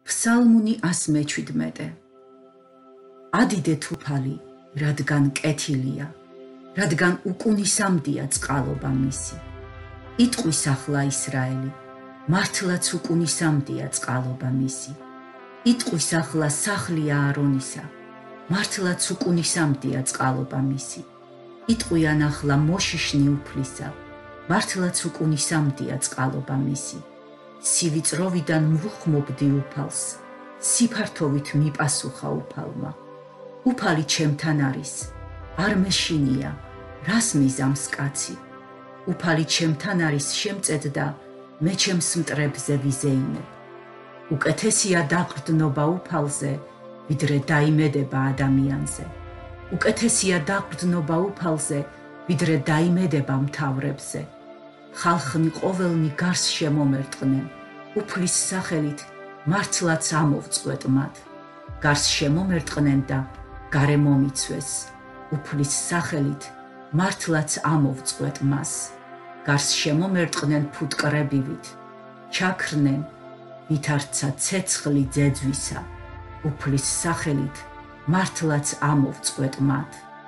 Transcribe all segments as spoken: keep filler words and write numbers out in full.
ფსალმუნი ას მეჩვიდმეტე. ადიდეთ უფალი, რადგან კეთილია, რადგან უკუნისამდია წყალობა მისი. იტყვის ახლა ისრაელი, მართლაც უკუნისამდია წყალობა მისი. იტყვის ახლა სახლი აარონისა, მართლაც უკუნისამდია წყალობა მისი. იტყვიან ახლა მოშიშნი უფლისა, მართლაც უკუნისამდია წყალობა მისი. სივიწროვიდან მრუხმობდი უფალს, სიფართოვით მიპასუხა უფალმა. უფალი ჩემთან არის, არ მეშინია, რას მიზამს კაცი. უფალი ჩემთან არის, შემწედდა, მე ჩემს მტრებზე ვიზეინებ. უკეთესია დაყრდნობა უფალზე, ვიდრე დაიმედება ადამიანზე. უკეთესია დაყრდნობა უფალზე, ვიდრე დაიმედება მთავრებზე. ხალხნი ყოველნი გარს შემომერტყნენ, უფლის სახელით მართლაც ამოვწყვეტ მათ. გარს შემომერტყნენ და გარე მომიცვეს, უფლის სახელით მართლაც ამოვწყვეტ მას. გარს შემომერტყნენ ფუტკრებივით, ჩაქრნენ, ვითარცა ცეცხლი ძეძვისა, უფლის სახელით მართლაც ამოვწყვეტ მათ.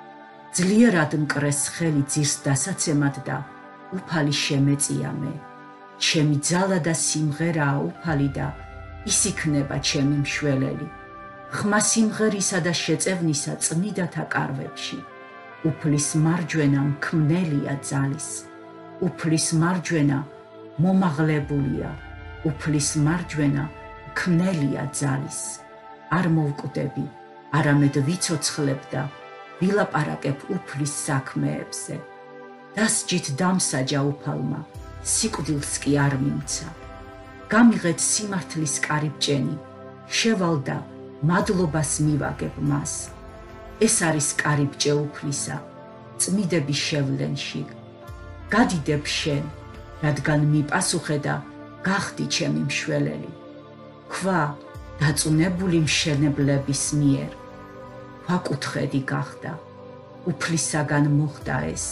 ძლიერად მკრეს ხელი ძირს დასაცემად და უფალი შემეწია მე. ჩემი ძალა და სიმღერაა უფალი და ის იქნება ჩემი მშველელი. ხმა სიმღერისა და შეწევნისა წმიდათა კარვებში. უფლის მარჯვენა მქმნელია ძალის. უფლის მარჯვენა მომაღლებულია. უფლის მარჯვენა მქმნელია ძალის. არ მოვკვდები, არამედ ვიცოცხლებ და ვილაპარაკებ უფლის საქმეებზე. დასჯით დამსაჯა უფალმა, სიკვდილს კი არ მიმცა. გამიღეთ სიმართლის კარიბჭენი, შევალ და მადლობას მივაგებ მას. ეს არის კარიბჭე უფლისა, წმიდების შევლენში. გადიდებ შენ, რადგან მიპასუხე და გახდი ჩემი მშველელი. ქვა დაწუნებული მშენებლების მიერ. ქვაკუთხედი გახდა, უფლისაგან მოხდა ეს.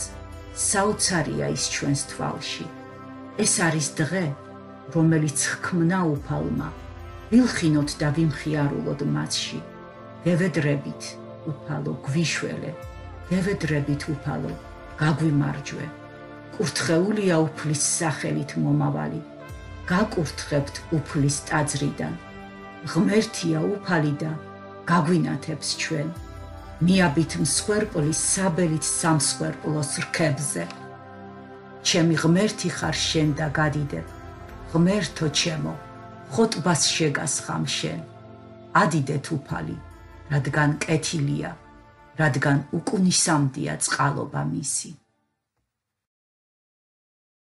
საოცარია ის ჩვენს თვალში. ეს არის დღე, რომელიც ჰქმნა უფალმა. ვილხინოთ და ვიმხიარულოთ მასში. დევედრებით, უფალო, გვიშველე. დევედრებით, უფალო, გაგვიმარჯვე. კურთხეულია უფლის სახელით მომავალი. გაკურთხებთ უფლის ტაძრიდან. ღმერთია უფალი და გაგვინათებს ჩვენ. მიაბით მსხვერპლის საბელით სამსხვერპლოს რქებზე. ჩემი ღმერთი ხარ შენ და გადიდებ. ღმერთო ჩემო, ხოტბას შეგასხამ შენ. ადიდეთ უფალი, რადგან კეთილია, რადგან უკუნისამდია წყალობა მისი.